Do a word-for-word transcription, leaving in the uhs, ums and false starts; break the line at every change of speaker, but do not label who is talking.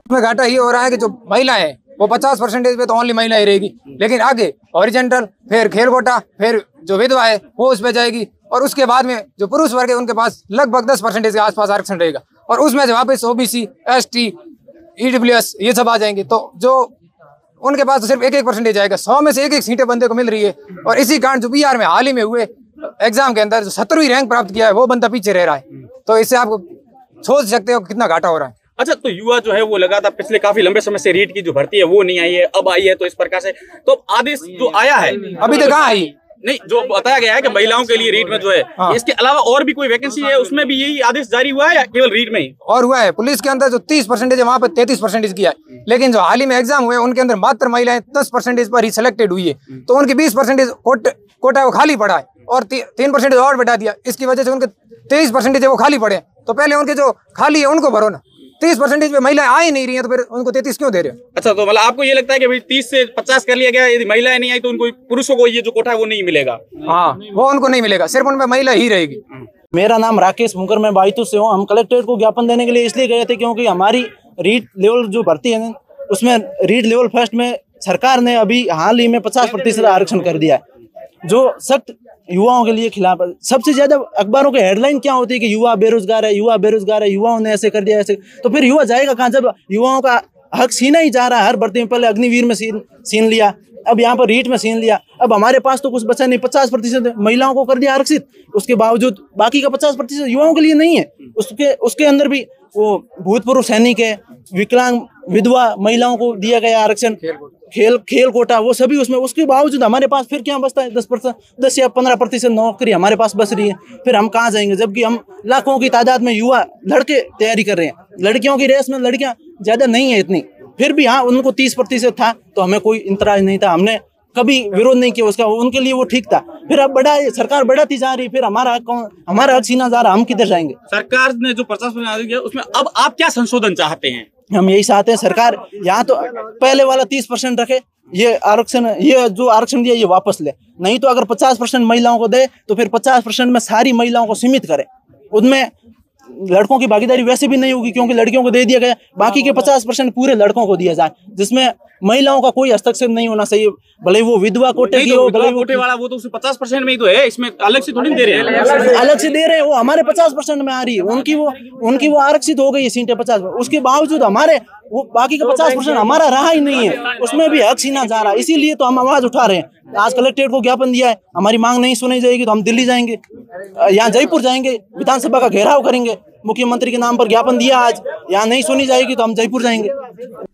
में घाटा ये हो रहा है कि जो महिलाएं हैं वो पचास परसेंटेज पे तो ओनली महिला ही रहेगी, लेकिन आगे हॉरिजेंटल, फिर खेल कोटा, फिर जो विधवा है वो उस पे जाएगी, और उसके बाद में जो पुरुष वर्ग है उनके पास लगभग दस परसेंटेज के आसपास आरक्षण रहेगा, और उसमें से वापस ओबीसी, एसटी, ईडब्ल्यूएस ये सब आ जाएंगे। तो जो उनके पास तो सिर्फ एक एक परसेंटेज आएगा, सौ में से एक एक सीटें बंदे को मिल रही है। और इसी कारण जो बिहार में हाल ही में हुए एग्जाम के अंदर जो सत्रहवीं रैंक प्राप्त किया है वो बंदा पीछे रह रहा है। तो इससे आप सोच सकते हो कितना घाटा हो रहा है।
अच्छा, तो युवा जो है वो लगातार पिछले काफी लंबे समय से रीट की जो भर्ती है वो नहीं आई है, अब आई है, तो इस प्रकार से तो आदेश जो आया है
अभी तक कहाँ आई?
नहीं, जो बताया गया है कि महिलाओं के लिए रीट में जो है, हाँ। इसके अलावा और भी कोई वैकेंसी है उसमें भी यही आदेश जारी हुआ है या केवल रीट में ही?
और हुआ है, पुलिस के अंदर जो तीस परसेंटेज है वहाँ पर तैतीस परसेंटेज किया है, लेकिन जो हाल ही में एग्जाम हुए उनके अंदर मात्र महिलाएं दस परसेंटेज पर ही सिलेक्टेड हुई है, तो उनकी बीस परसेंटेज कोटा वो खाली पड़ा है, और तीन परसेंटेज और बढ़ा दिया, इसकी वजह से उनके तेईस परसेंटेज वो खाली पड़े। तो पहले उनके जो खाली है उनको भरो ना, तीस परसेंटेज पे महिलाएं आ ही नहीं रही हैं, तो फिर उनको तैतीस क्यों दे रहे हो?
अच्छा, तो मतलब आपको ये लगता है कि भाई तीस से पचास कर लिया गया, यदि महिलाएं नहीं आई तो उनको पुरुषों को ये जो कोटा है वो नहीं मिलेगा?
हाँ, वो उनको नहीं मिलेगा, सिर्फ उनमें महिला ही रहेगी।
मेरा नाम राकेश मुकर, मैं बाइतू से हूँ। हम कलेक्ट्रेट को ज्ञापन देने के लिए इसलिए गए थे क्योंकि हमारी रीट लेवल जो भर्ती है उसमें रीट लेवल फर्स्ट में सरकार ने अभी हाल ही में पचास प्रतिशत आरक्षण कर दिया है, जो सख्त युवाओं के लिए खिलाफ। सबसे ज्यादा अखबारों के हेडलाइन क्या होती है कि युवा बेरोजगार है, युवा बेरोजगार है, युवाओं ने ऐसे कर दिया ऐसे, तो फिर युवा जाएगा कहाँ जब युवाओं का हक छीना ही जा रहा है हर भर्ती में। पहले अग्निवीर में सीन सीन लिया, अब यहाँ पर रीट में सीन लिया, अब हमारे पास तो कुछ बचा नहीं। पचास प्रतिशत महिलाओं को कर दिया आरक्षित, उसके बावजूद बाकी का पचास प्रतिशत युवाओं के लिए नहीं है। उसके उसके अंदर भी वो भूतपूर्व सैनिक है, विकलांग, विधवा महिलाओं को दिया गया आरक्षण, खेल खेल कोटा, वो सभी उसमें। उसके बावजूद हमारे पास फिर क्या बचता है? दस परसेंट दस या पंद्रह प्रतिशत नौकरी हमारे पास बच रही है, फिर हम कहाँ जाएंगे? जबकि हम लाखों की तादाद में युवा लड़के तैयारी कर रहे हैं, लड़कियों की रेस में लड़कियां ज्यादा नहीं है इतनी, फिर भी हाँ उनको तीस प्रतिशत था तो हमें कोई इंतराज नहीं था, हमने कभी विरोध नहीं किया उसका, उनके लिए वो ठीक था। फिर अब बड़ा सरकार बढ़ाती जा रही, फिर हमारा हक हमारा हक छीना जा रहा, हम किधर जाएंगे?
सरकार ने जो पचास परसेंट दिया उसमें अब आप क्या संशोधन चाहते हैं?
हम यही चाहते हैं सरकार यहाँ तो पहले वाला तीस परसेंट रखे, ये आरक्षण ये जो आरक्षण दिया ये वापस ले, नहीं तो अगर पचास परसेंट महिलाओं को दे तो फिर पचास परसेंट में सारी महिलाओं को सीमित करे, उनमें लड़कों की भागीदारी वैसे भी नहीं होगी क्योंकि लड़कियों को दे दिया गया, बाकी के पचास परसेंट पूरे लड़कों को दिया जाए, जिसमें महिलाओं का कोई हस्तक्षेप नहीं होना चाहिए, भले वो विधवा कोटे की हो, भले
कोटे वाला वो तो पचास परसेंट में ही तो है, इसमें अलग से थोड़ी दे रहे हैं,
अलग से दे रहे हैं, वो हमारे पचास परसेंट में आ रही है, उनकी वो उनकी वो आरक्षित हो गई है सीटें पचास, उसके बावजूद हमारे वो बाकी का पचास परसेंट हमारा रहा ही नहीं है, उसमें भी हक छीना जा रहा है। इसीलिए तो हम आवाज उठा रहे हैं। आज कलेक्ट्रेट को ज्ञापन दिया है, हमारी मांग नहीं सुनी जाएगी तो हम दिल्ली जाएंगे, यहाँ जयपुर जाएंगे, विधानसभा का घेराव करेंगे, मुख्यमंत्री के नाम पर ज्ञापन दिया आज, यहाँ नहीं सुनी जाएगी तो हम जयपुर जाएंगे।